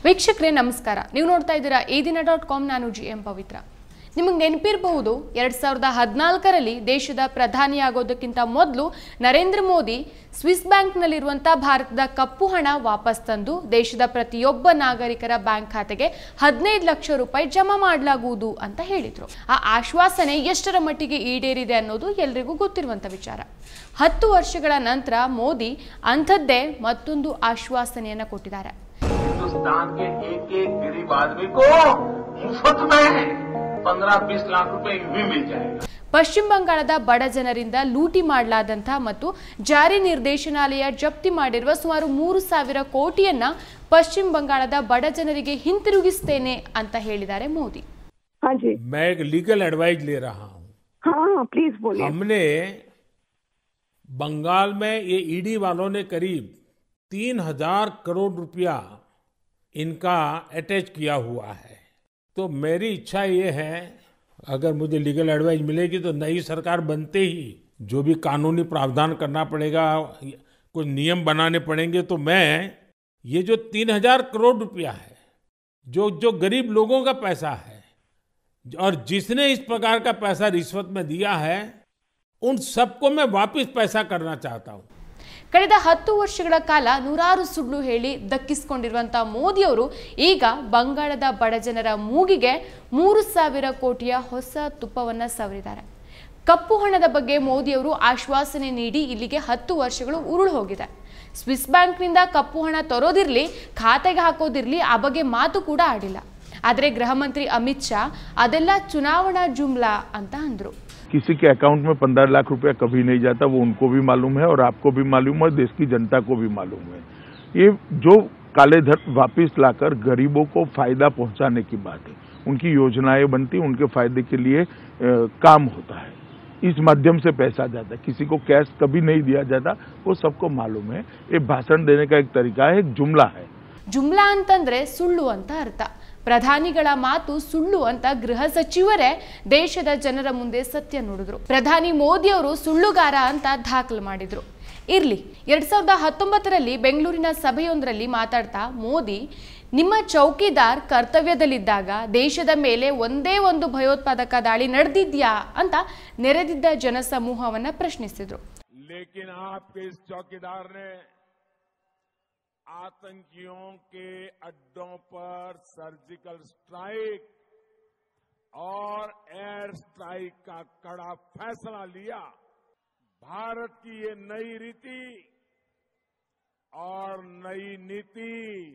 ವೀಕ್ಷಕರೇ ನಮಸ್ಕಾರ. ನೀವು ನೋಡ್ತಾ ಇದ್ದೀರಾ edina.com. ನಾನು GM ಪವಿತ್ರ. ನಿಮಗೆ ನೆನಪಿರಬಹುದು 2014ರಲ್ಲಿ ದೇಶದ ಪ್ರಧಾನಿಯಾಗೋದಕ್ಕಿಂತ ಮೊದಲು ನರೇಂದ್ರ ಮೋದಿ ಸ್ವಿಸ್ ಬ್ಯಾಂಕ್ನಲ್ಲಿರುವಂತಹ ಭಾರತದ ಕಪ್ಪು ಹಣ ವಾಪಸ್ ತಂದು ದೇಶದ ಪ್ರತಿಯೊಬ್ಬ ನಾಗರಿಕರ ಬ್ಯಾಂಕ್ ಖಾತೆಗೆ 15 ಲಕ್ಷ ರೂಪಾಯಿ ಜಮಾ ಮಾಡಲಾಗುವುದು ಅಂತ ಹೇಳಿದ್ರು. ಆ ಆಶ್ವಾಸನೆ ಎಷ್ಟರ ಮಟ್ಟಿಗೆ ಈಡೇರಿದೆ ಅನ್ನೋದು ಎಲ್ಲರಿಗೂ ಗೊತ್ತಿರುವಂತ ವಿಚಾರ. 10 ವರ್ಷಗಳ ನಂತರ ಮೋದಿ ಅಂಥದ್ದೇ ಮತ್ತೊಂದು ಆಶ್ವಾಸನೆಯನ್ನ ಕೊಟ್ಟಿದ್ದಾರೆ. हिंदुस्तान के एक गरीब आदमी को मुफ्त में 15-20 लाख रुपए भी मिल जाएगा. ಪಶ್ಚಿಮ ಬಂಗಾಳದ ಬಡ ಜನರಿಂದ ಲೂಟಿ ಮಾಡಲಾದಂತ ಮತ್ತು ಜಾರಿ ನಿರ್ದೇಶನಾಲಯ ಜಪ್ತಿ ಮಾಡಿರುವ ಸುಮಾರು 3,000 ಕೋಟಿಯನ್ನ ಪಶ್ಚಿಮ ಬಂಗಾಳದ ಬಡ ಜನರಿಗೆ ಹಿಂತಿರುಗಿಸುತ್ತೇನೆ ಅಂತ ಹೇಳಿದ್ದಾರೆ ಮೋದಿ. हाँ जी, मैं एक लीगल एडवाइस ले रहा हूँ. हाँ प्लीज बोलिए. हमने बंगाल में ये ईडी वालों ने करीब 3,000 करोड़ रुपया इनका अटैच किया हुआ है. तो मेरी इच्छा ये है, अगर मुझे लीगल एडवाइस मिलेगी तो नई सरकार बनते ही जो भी कानूनी प्रावधान करना पड़ेगा, कुछ नियम बनाने पड़ेंगे, तो मैं ये जो 3,000 करोड़ रुपया है जो गरीब लोगों का पैसा है और जिसने इस प्रकार का पैसा रिश्वत में दिया है उन सबको मैं वापस पैसा करना चाहता हूँ. ಕಳೆದ 10 ವರ್ಷಗಳ ಕಾಲ ನೂರಾರು ಸುಳ್ಳು ಹೇಳಿ ದಕ್ಕಿಸಿಕೊಂಡಿರುವಂತಹ ಮೋದಿ ಅವರು ಈಗ ಬಂಗಾಳದ ಬಡ ಜನರ ಮೂಗಿಗೆ 3,000 ಕೋಟಿಯ ಹೊಸ ತುಪ್ಪವನ್ನ ಸವರಿದ್ದಾರೆ. ಕಪ್ಪು ಹಣದ ಬಗ್ಗೆ ಮೋದಿ ಅವರು ಆಶ್ವಾಸನೆ ನೀಡಿ ಇಲ್ಲಿಗೆ 10 ವರ್ಷಗಳು ಉರುಳು ಹೋಗಿದೆ. ಸ್ವಿಸ್ ಬ್ಯಾಂಕ್ನಿಂದ ಕಪ್ಪು ಹಣ ತರೋದಿರ್ಲಿ, ಖಾತೆಗೆ ಹಾಕೋದಿರ್ಲಿ, ಆ ಬಗ್ಗೆ ಮಾತು ಕೂಡ ಆಡಿಲ್ಲ. ಆದರೆ ಗೃಹ ಮಂತ್ರಿ ಅಮಿತ್ ಶಾ ಅದೆಲ್ಲ ಚುನಾವಣಾ ಜುಮ್ಲಾ ಅಂತ ಅಂದ್ರು. किसी के अकाउंट में 15 लाख रुपया कभी नहीं जाता, वो उनको भी मालूम है और आपको भी मालूम है, देश की जनता को भी मालूम है. ये जो काले धन वापिस लाकर गरीबों को फायदा पहुंचाने की बात है. उनकी योजनाएं बनती, उनके फायदे के लिए काम होता है. इस माध्यम से पैसा जाता है, किसी को कैश कभी नहीं दिया जाता, वो सबको मालूम है. ये भाषण देने का एक तरीका है, एक जुमला है. ಜುಮ್ಲಾ ಅಂತಂದ್ರೆ ಸುಳ್ಳು ಅಂತ ಅರ್ಥ. ಪ್ರಧಾನಿಗಳ ಮಾತು ಸುಳ್ಳು ಅಂತ ಗೃಹ ಸಚಿವರೇ ದೇಶದ ಜನರ ಮುಂದೆ ಸತ್ಯ ನುಡಿದ್ರು. ಪ್ರಧಾನಿ ಮೋದಿ ಅವರು ಸುಳ್ಳುಗಾರ ಅಂತ ದಾಖಲು ಮಾಡಿದ್ರು. ಇರ್ಲಿ, 2019ರಲ್ಲಿ ಬೆಂಗಳೂರಿನ ಸಭೆಯೊಂದರಲ್ಲಿ ಮಾತಾಡ್ತಾ ಮೋದಿ, ನಿಮ್ಮ ಚೌಕಿದಾರ್ ಕರ್ತವ್ಯದಲ್ಲಿದ್ದಾಗ ದೇಶದ ಮೇಲೆ ಒಂದೇ ಒಂದು ಭಯೋತ್ಪಾದಕ ದಾಳಿ ನಡೆದಿದ್ಯಾ ಅಂತ ನೆರೆದಿದ್ದ ಜನಸಮೂಹವನ್ನ ಪ್ರಶ್ನಿಸಿದ್ರು. लेकिन आपके इस चौकीदार ने आतंकियों के अड्डों पर सर्जिकल स्ट्राइक और एयर स्ट्राइक का कड़ा फैसला लिया. भारत की ये नई रीति और नई नीति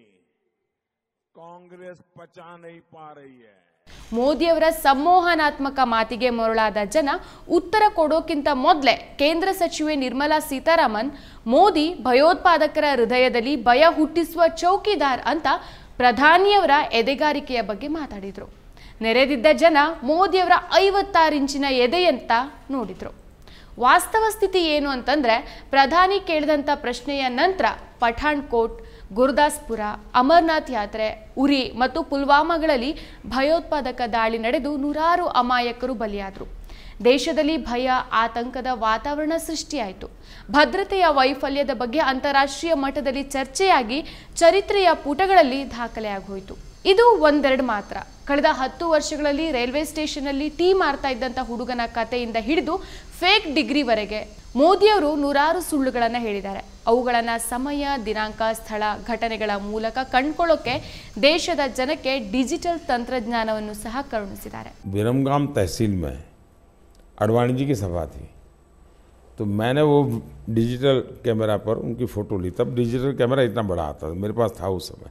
कांग्रेस पचा नहीं पा रही है. ಮೋದಿಯವರ ಸಂಮೋಹನಾತ್ಮಕ ಮಾತಿಗೆ ಮರುಳಾದ ಜನ ಉತ್ತರ ಕೊಡೋಕ್ಕಿಂತ ಮೊದಲೇ ಕೇಂದ್ರ ಸಚಿವೆ ನಿರ್ಮಲಾ ಸೀತಾರಾಮನ್ ಮೋದಿ ಭಯೋತ್ಪಾದಕರ ಹೃದಯದಲ್ಲಿ ಭಯ ಹುಟ್ಟಿಸುವ ಚೌಕಿದಾರ್ ಅಂತ ಪ್ರಧಾನಿಯವರ ಎದೆಗಾರಿಕೆಯ ಬಗ್ಗೆ ಮಾತಾಡಿದ್ರು. ನೆರೆದಿದ್ದ ಜನ ಮೋದಿಯವರ 56 ಇಂಚಿನ ಎದೆಯಂತ ನೋಡಿದ್ರು. ವಾಸ್ತವ ಸ್ಥಿತಿ ಏನು ಅಂತಂದ್ರೆ, ಪ್ರಧಾನಿ ಕೇಳಿದಂಥ ಪ್ರಶ್ನೆಯ ನಂತರ ಪಠಾಣ್ಕೋಟ್, ಗುರುದಾಸ್ಪುರ, ಅಮರನಾಥ್ ಯಾತ್ರೆ, ಉರಿ ಮತ್ತು ಪುಲ್ವಾಮಾಗಳಲ್ಲಿ ಭಯೋತ್ಪಾದಕ ದಾಳಿ ನಡೆದು ನೂರಾರು ಅಮಾಯಕರು ಬಲಿಯಾದರು. ದೇಶದಲ್ಲಿ ಭಯ, ಆತಂಕದ ವಾತಾವರಣ ಸೃಷ್ಟಿಯಾಯಿತು. ಭದ್ರತೆಯ ವೈಫಲ್ಯದ ಬಗ್ಗೆ ಅಂತಾರಾಷ್ಟ್ರೀಯ ಮಟ್ಟದಲ್ಲಿ ಚರ್ಚೆಯಾಗಿ ಚರಿತ್ರೆಯ ಪುಟಗಳಲ್ಲಿ ದಾಖಲೆಯಾಗೋಯಿತು. ಇದು ಒಂದೆರಡು ಮಾತ್ರ. ಕಳೆದ 10 ವರ್ಷಗಳಲ್ಲಿ ರೈಲ್ವೆ ಸ್ಟೇಷನ್ನಲ್ಲಿ ಟೀ ಮಾರ್ತಾ ಇದ್ದಂಥ ಹುಡುಗನ ಕಥೆಯಿಂದ ಹಿಡಿದು ಫೇಕ್ ಡಿಗ್ರಿವರೆಗೆ ಮೋದಿಯವರು ನೂರಾರು ಸುಳ್ಳುಗಳನ್ನು ಹೇಳಿದ್ದಾರೆ. ಅವುಗಳನ್ನು ಸಮಯ, ದಿನಾಂಕ, ಸ್ಥಳ, ಘಟನೆಗಳ ಮೂಲಕ ಕಂಡುಕೊಳ್ಳೋಕೆ ದೇಶದ ಜನಕ್ಕೆ ಡಿಜಿಟಲ್ ತಂತ್ರಜ್ಞಾನವನ್ನು ಸಹ ಕರುಣಿಸಿದ್ದಾರೆ. विरमगाम तहसील में अडवाणी जी की सभा थी, तो मैंने वो डिजिटल कैमरा पर उनकी फ़ोटो ली. तब डिजिटल कैमरा इतना बड़ा आता था, मेरे पास था उस समय.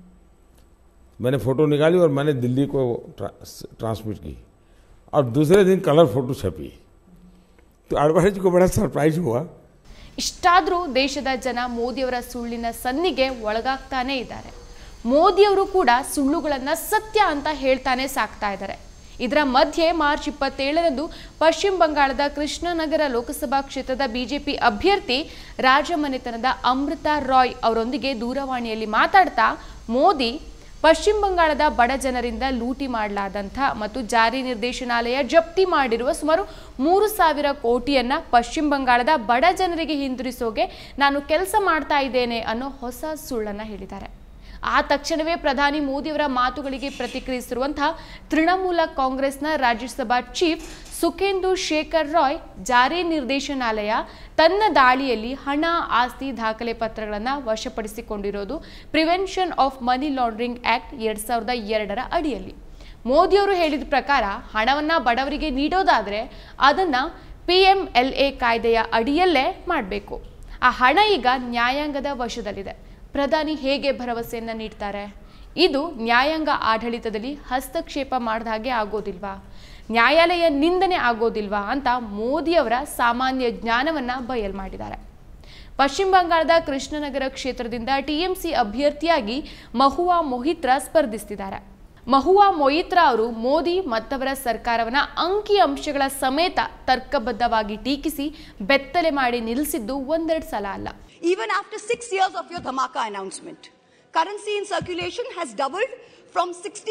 मैंने फ़ोटो निकाली और मैंने दिल्ली को ट्रांसमिट की और दूसरे दिन कलर फ़ोटो छपी. तो अडवाणी जी को बड़ा सरप्राइज हुआ. ಇಷ್ಟಾದರೂ ದೇಶದ ಜನ ಮೋದಿಯವರ ಸುಳ್ಳಿನ ಸನ್ನಿಗೆ ಒಳಗಾಗ್ತಾನೇ ಇದ್ದಾರೆ. ಮೋದಿಯವರು ಕೂಡ ಸುಳ್ಳುಗಳನ್ನು ಸತ್ಯ ಅಂತ ಹೇಳ್ತಾನೆ ಸಾಕ್ತಾ ಇದ್ದಾರೆ. ಇದರ ಮಧ್ಯೆ ಮಾರ್ಚ್ 27ರಂದು ಪಶ್ಚಿಮ ಬಂಗಾಳದ ಕೃಷ್ಣನಗರ ಲೋಕಸಭಾ ಕ್ಷೇತ್ರದ ಬಿಜೆಪಿ ಅಭ್ಯರ್ಥಿ ರಾಜಮನೆತನದ ಅಮೃತಾ ರಾಯ್ ಅವರೊಂದಿಗೆ ದೂರವಾಣಿಯಲ್ಲಿ ಮಾತಾಡ್ತಾ ಮೋದಿ ಪಶ್ಚಿಮ ಬಂಗಾಳದ ಬಡ ಜನರಿಂದ ಲೂಟಿ ಮಾಡಲಾದಂಥ ಮತ್ತು ಜಾರಿ ನಿರ್ದೇಶನಾಲಯ ಜಪ್ತಿ ಮಾಡಿರುವ ಸುಮಾರು 3,000 ಕೋಟಿಯನ್ನ ಪಶ್ಚಿಮ ಬಂಗಾಳದ ಬಡ ಜನರಿಗೆ ಹಿಂದಿರುಗಿಸೋಕೆ ನಾನು ಕೆಲಸ ಮಾಡ್ತಾ ಇದ್ದೇನೆ ಅನ್ನೋ ಹೊಸ ಸುಳ್ಳನ್ನು ಹೇಳಿದ್ದಾರೆ. ಆ ತಕ್ಷಣವೇ ಪ್ರಧಾನಿ ಮೋದಿಯವರ ಮಾತುಗಳಿಗೆ ಪ್ರತಿಕ್ರಿಯಿಸಿರುವಂತಹ ತೃಣಮೂಲ ಕಾಂಗ್ರೆಸ್ನ ರಾಜ್ಯಸಭಾ ಚೀಫ್ ಸುಖೇಂದು ಶೇಖರ್ ರಾಯ್, ಜಾರಿ ನಿರ್ದೇಶನಾಲಯ ತನ್ನ ದಾಳಿಯಲ್ಲಿ ಹಣ, ಆಸ್ತಿ, ದಾಖಲೆ ಪತ್ರಗಳನ್ನು ವಶಪಡಿಸಿಕೊಂಡಿರೋದು prevention of money laundering act 2002 ಅಡಿಯಲ್ಲಿ. ಮೋದಿಯವರು ಹೇಳಿದ ಪ್ರಕಾರ ಹಣವನ್ನು ಬಡವರಿಗೆ ನೀಡೋದಾದರೆ ಅದನ್ನು PMLA ಕಾಯ್ದೆಯ ಅಡಿಯಲ್ಲೇ ಮಾಡಬೇಕು. ಆ ಹಣ ಈಗ ನ್ಯಾಯಾಂಗದ ವಶದಲ್ಲಿದೆ. ಪ್ರಧಾನಿ ಹೇಗೆ ಭರವಸೆಯನ್ನು ನೀಡ್ತಾರೆ? ಇದು ನ್ಯಾಯಾಂಗ ಆಡಳಿತದಲ್ಲಿ ಹಸ್ತಕ್ಷೇಪ ಮಾಡಿದ ಹಾಗೆ ಆಗೋದಿಲ್ವಾ? ನ್ಯಾಯಾಲಯ ನಿಂದನೆ ಆಗೋದಿಲ್ವಾ ಅಂತ ಮೋದಿಯವರ ಸಾಮಾನ್ಯ ಜ್ಞಾನವನ್ನು ಬಯಲು ಮಾಡಿದ್ದಾರೆ. ಪಶ್ಚಿಮ ಬಂಗಾಳದ ಕೃಷ್ಣನಗರ ಕ್ಷೇತ್ರದಿಂದ TMC ಅಭ್ಯರ್ಥಿಯಾಗಿ ಮಹುವಾ ಮೊಹಿತ್ರಾ ಸ್ಪರ್ಧಿಸುತ್ತಿದ್ದಾರೆ. ಮಹುವಾ ಮೊಯಿತ್ರಾ ಅವರು ಮೋದಿ ಮತ್ತವರ ಸರ್ಕಾರವನ್ನ ಅಂಕಿ ಅಂಶಗಳ ಸಮೇತ ತರ್ಕಬದ್ಧವಾಗಿ ಟೀಕಿಸಿ ಬೆತ್ತಲೆ ಮಾಡಿ ನಿಲ್ಲಿಸಿದ್ದು ಒಂದೆರಡು ಸಲ ಅಲ್ಲ. Even after 6 years of your dhamaka announcement, currency in circulation has doubled from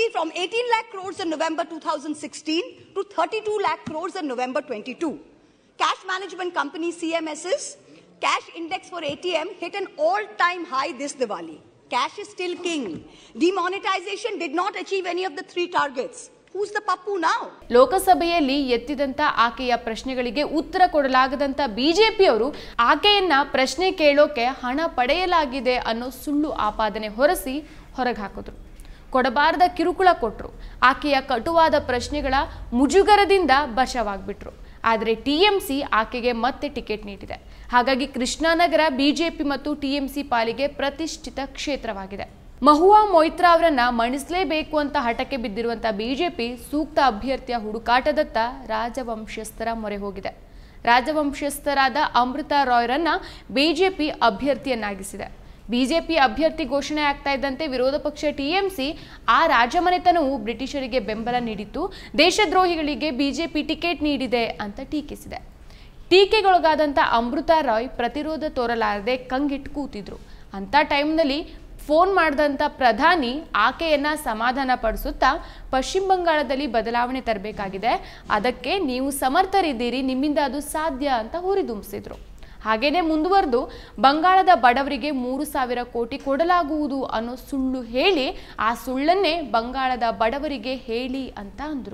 18 lakh crores in November 2016 to 32 lakh crores in November 22. Cash management company CMS's cash index for ATM hit an all-time high this Diwali. Cash is still king. Demonetization did not achieve any of the 3 targets. Who's the pappu now? ಲೋಕಸಭೆಯಲ್ಲಿ ಎತ್ತಿದಂತ ಆಕೆಯ ಪ್ರಶ್ನೆಗಳಿಗೆ ಉತ್ತರ ಕೊಡಲಾಗದಂತ ಬಿಜೆಪಿಯವರು ಆಕೆಯನ್ನ ಪ್ರಶ್ನೆ ಕೇಳೋಕೆ ಹಣ ಪಡೆಯಲಾಗಿದೆ ಅನ್ನೋ ಸುಳ್ಳು ಆಪಾದನೆ ಹೊರಸಿ ಹೊರಗೆ ಹಾಕಿದ್ರು. ಕೊಡಬಾರದ ಕಿರುಕುಳ ಕೊಟ್ಟರು. ಆಕೆಯ ಕಟುವಾದ ಪ್ರಶ್ನೆಗಳ ಮುಜುಗರದಿಂದ ಬಚಾವಾಗ್ಬಿಟ್ರು. ಆದರೆ TMC ಆಕೆಗೆ ಮತ್ತೆ ಟಿಕೆಟ್ ನೀಡಿದೆ. ಹಾಗಾಗಿ ಕೃಷ್ಣನಗರ ಬಿಜೆಪಿ ಮತ್ತು TMC ಪಾಲಿಗೆ ಪ್ರತಿಷ್ಠಿತ ಕ್ಷೇತ್ರವಾಗಿದೆ. ಮಹುವಾ ಮೊಯಿತ್ರಾ ಅವರನ್ನ ಮಣಿಸಲೇಬೇಕು ಅಂತ ಹಠಕ್ಕೆ ಬಿದ್ದಿರುವಂತ ಬಿಜೆಪಿ ಸೂಕ್ತ ಅಭ್ಯರ್ಥಿಯ ಹುಡುಕಾಟದತ್ತ ರಾಜವಂಶಸ್ಥರ ಮೊರೆ ಹೋಗಿದೆ. ರಾಜವಂಶಸ್ಥರಾದ ಅಮೃತಾ ರಾಯ್ರನ್ನ ಬಿಜೆಪಿ ಅಭ್ಯರ್ಥಿಯನ್ನಾಗಿಸಿದೆ. ಬಿಜೆಪಿ ಅಭ್ಯರ್ಥಿ ಘೋಷಣೆ ಆಗ್ತಾ ಇದ್ದಂತೆ ವಿರೋಧ ಪಕ್ಷ TMC ಆ ರಾಜಮನೆತನವು ಬ್ರಿಟಿಷರಿಗೆ ಬೆಂಬಲ ನೀಡಿತ್ತು, ದೇಶದ್ರೋಹಿಗಳಿಗೆ ಬಿಜೆಪಿ ಟಿಕೆಟ್ ನೀಡಿದೆ ಅಂತ ಟೀಕಿಸಿದೆ. ಟೀಕೆಗೊಳಗಾದಂಥ ಅಮೃತಾ ರಾಯ್ ಪ್ರತಿರೋಧ ತೋರಲಾರದೆ ಕಂಗೆಟ್ಟು ಕೂತಿದ್ರು. ಅಂಥ ಟೈಮ್ನಲ್ಲಿ ಫೋನ್ ಮಾಡಿದಂಥ ಪ್ರಧಾನಿ ಆಕೆಯನ್ನ ಸಮಾಧಾನ ಪಡಿಸುತ್ತಾ ಪಶ್ಚಿಮ ಬಂಗಾಳದಲ್ಲಿ ಬದಲಾವಣೆ ತರಬೇಕಾಗಿದೆ, ಅದಕ್ಕೆ ನೀವು ಸಮರ್ಥರಿದ್ದೀರಿ, ನಿಮ್ಮಿಂದ ಅದು ಸಾಧ್ಯ ಅಂತ ಹುರಿದುಂಬಿಸಿದ್ರು. ಹಾಗೇನೆ ಮುಂದುವರೆದು ಬಂಗಾಳದ ಬಡವರಿಗೆ 3,000 ಕೋಟಿ ಕೊಡಲಾಗುವುದು ಅನ್ನೋ ಸುಳ್ಳು ಹೇಳಿ ಆ ಸುಳ್ಳನ್ನೇ ಬಂಗಾಳದ ಬಡವರಿಗೆ ಹೇಳಿ ಅಂತ ಅಂದರು.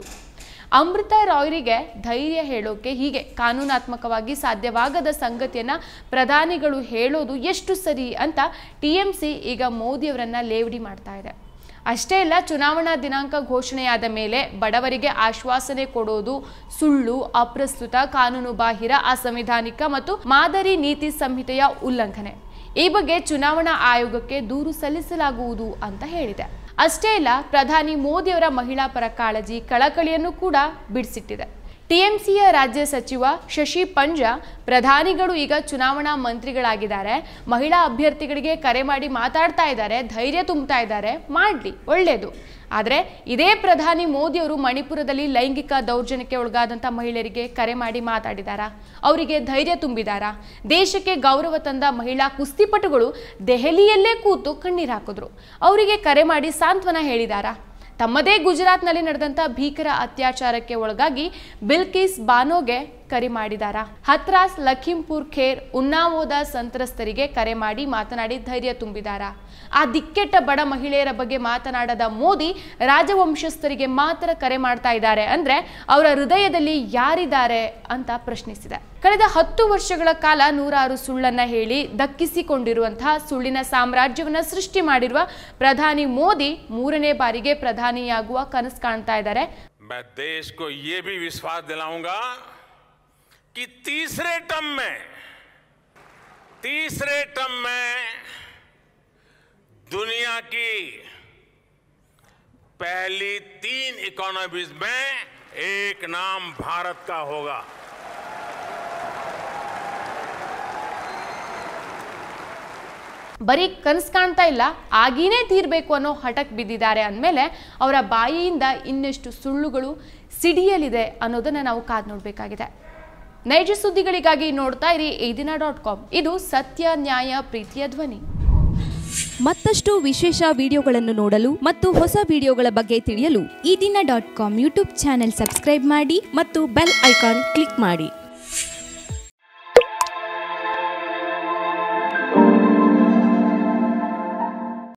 ಅಮೃತಾ ರಾಯ್ರಿಗೆ ಧೈರ್ಯ ಹೇಳೋಕೆ ಹೀಗೆ ಕಾನೂನಾತ್ಮಕವಾಗಿ ಸಾಧ್ಯವಾಗದ ಸಂಗತಿಯನ್ನ ಪ್ರಧಾನಿಗಳು ಹೇಳೋದು ಎಷ್ಟು ಸರಿ ಅಂತ TMC ಈಗ ಮೋದಿಯವರನ್ನ ಲೇವಡಿ ಮಾಡ್ತಾ ಇದೆ. ಅಷ್ಟೇ ಅಲ್ಲ, ಚುನಾವಣಾ ದಿನಾಂಕ ಘೋಷಣೆಯಾದ ಮೇಲೆ ಬಡವರಿಗೆ ಆಶ್ವಾಸನೆ ಕೊಡೋದು ಸುಳ್ಳು, ಅಪ್ರಸ್ತುತ, ಕಾನೂನು ಬಾಹಿರ, ಅಸಂವಿಧಾನಿಕ ಮತ್ತು ಮಾದರಿ ನೀತಿ ಸಂಹಿತೆಯ ಉಲ್ಲಂಘನೆ. ಈ ಬಗ್ಗೆ ಚುನಾವಣಾ ಆಯೋಗಕ್ಕೆ ದೂರು ಸಲ್ಲಿಸಲಾಗುವುದು ಅಂತ ಹೇಳಿದೆ. ಅಷ್ಟೇ ಅಲ್ಲ, ಪ್ರಧಾನಿ ಮೋದಿಯವರ ಮಹಿಳಾ ಪರ ಕಾಳಜಿ, ಕಳಕಳಿಯನ್ನು ಕೂಡ ಬಿಡಿಸಿಟ್ಟಿದೆ. TMCಯ ರಾಜ್ಯ ಸಚಿವ ಶಶಿ ಪಂಜಾ ಪ್ರಧಾನಿಗಳು ಈಗ ಚುನಾವಣಾ ಮಂತ್ರಿಗಳಾಗಿದ್ದಾರೆ, ಮಹಿಳಾ ಅಭ್ಯರ್ಥಿಗಳಿಗೆ ಕರೆ ಮಾಡಿ ಮಾತಾಡ್ತಾ ಇದ್ದಾರೆ, ಧೈರ್ಯ ತುಂಬುತ್ತಾ ಇದ್ದಾರೆ, ಮಾಡಲಿ, ಒಳ್ಳೆಯದು. ಆದರೆ ಇದೇ ಪ್ರಧಾನಿ ಮೋದಿಯವರು ಮಣಿಪುರದಲ್ಲಿ ಲೈಂಗಿಕ ದೌರ್ಜನ್ಯಕ್ಕೆ ಒಳಗಾದಂಥ ಮಹಿಳೆಯರಿಗೆ ಕರೆ ಮಾಡಿ ಮಾತಾಡಿದಾರಾ? ಅವರಿಗೆ ಧೈರ್ಯ ತುಂಬಿದಾರಾ? ದೇಶಕ್ಕೆ ಗೌರವ ತಂದ ಮಹಿಳಾ ಕುಸ್ತಿಪಟುಗಳು ದೆಹಲಿಯಲ್ಲೇ ಕೂತು ಕಣ್ಣೀರು ಹಾಕಿದ್ರು. ಅವರಿಗೆ ಕರೆ ಮಾಡಿ ಸಾಂತ್ವನ ಹೇಳಿದಾರಾ? ತಮ್ಮದೇ ಗುಜರಾತ್ನಲ್ಲಿ ನಡೆದಂಥ ಭೀಕರ ಅತ್ಯಾಚಾರಕ್ಕೆ ಒಳಗಾಗಿ ಬಿಲ್ಕಿಸ್ ಬಾನೋಗೆ ಕರೆ ಮಾಡಿದಾರಾ? ಹತ್ರಾಸ್, ಲಖೀಂಪುರ್ ಖೇರ್, ಉನ್ನಾವೋದ ಸಂತ್ರಸ್ತರಿಗೆ ಕರೆ ಮಾಡಿ ಮಾತನಾಡಿ ಧೈರ್ಯ ತುಂಬಿದಾರಾ? ಆ ದಿಕ್ಕೆಟ್ಟ ಬಡ ಮಹಿಳೆಯರ ಬಗ್ಗೆ ಮಾತನಾಡದ ಮೋದಿ ರಾಜವಂಶಸ್ಥರಿಗೆ ಮಾತ್ರ ಕರೆ ಮಾಡ್ತಾ ಇದ್ದಾರೆ ಅಂದ್ರೆ ಅವರ ಹೃದಯದಲ್ಲಿ ಯಾರಿದ್ದಾರೆ ಅಂತ ಪ್ರಶ್ನಿಸಿದೆ. ಕಳೆದ 10 ವರ್ಷಗಳ ಕಾಲ 106 ಸುಳ್ಳನ್ನ ಹೇಳಿ ದಕ್ಕಿಸಿಕೊಂಡಿರುವಂತಹ ಸುಳ್ಳಿನ ಸಾಮ್ರಾಜ್ಯವನ್ನ ಸೃಷ್ಟಿ ಮಾಡಿರುವ ಪ್ರಧಾನಿ ಮೋದಿ 3ನೇ ಬಾರಿಗೆ ಪ್ರಧಾನಿಯಾಗುವ ಕನಸು ಕಾಣ್ತಾ ಇದ್ದಾರೆ. मैं देश को ये भी विश्वास दिलाऊंगा कि तीसरे टर्म में दुनिया की पहली 3 इकोनॉमीज में एक नाम भारत का होगा. ಬರೀ ಕನಸು ಕಾಣ್ತಾ ಇಲ್ಲ, ಆಗೀನೇ ತೀರ್ಬೇಕು ಅನ್ನೋ ಹಠಕ್ಕೆ ಬಿದ್ದಿದ್ದಾರೆ ಅಂದಮೇಲೆ ಅವರ ಬಾಯಿಯಿಂದ ಇನ್ನೆಷ್ಟು ಸುಳ್ಳುಗಳು ಸಿಡಿಯಲಿದೆ ಅನ್ನೋದನ್ನ ನಾವು ಕಾದು ನೋಡಬೇಕಾಗಿದೆ. ನೈಜ ಸುದ್ದಿಗಳಿಗಾಗಿ ನೋಡ್ತಾ ಇರಿ eedina.com. ಇದು ಸತ್ಯ, ನ್ಯಾಯ, ಪ್ರೀತಿಯ ಧ್ವನಿ. ಮತ್ತಷ್ಟು ವಿಶೇಷ ವಿಡಿಯೋಗಳನ್ನು ನೋಡಲು ಮತ್ತು ಹೊಸ ವಿಡಿಯೋಗಳ ಬಗ್ಗೆ ತಿಳಿಯಲು eedina.com ಯೂಟ್ಯೂಬ್ ಚಾನೆಲ್ ಸಬ್ಸ್ಕ್ರೈಬ್ ಮಾಡಿ ಮತ್ತು ಬೆಲ್ ಐಕಾನ್ ಕ್ಲಿಕ್ ಮಾಡಿ.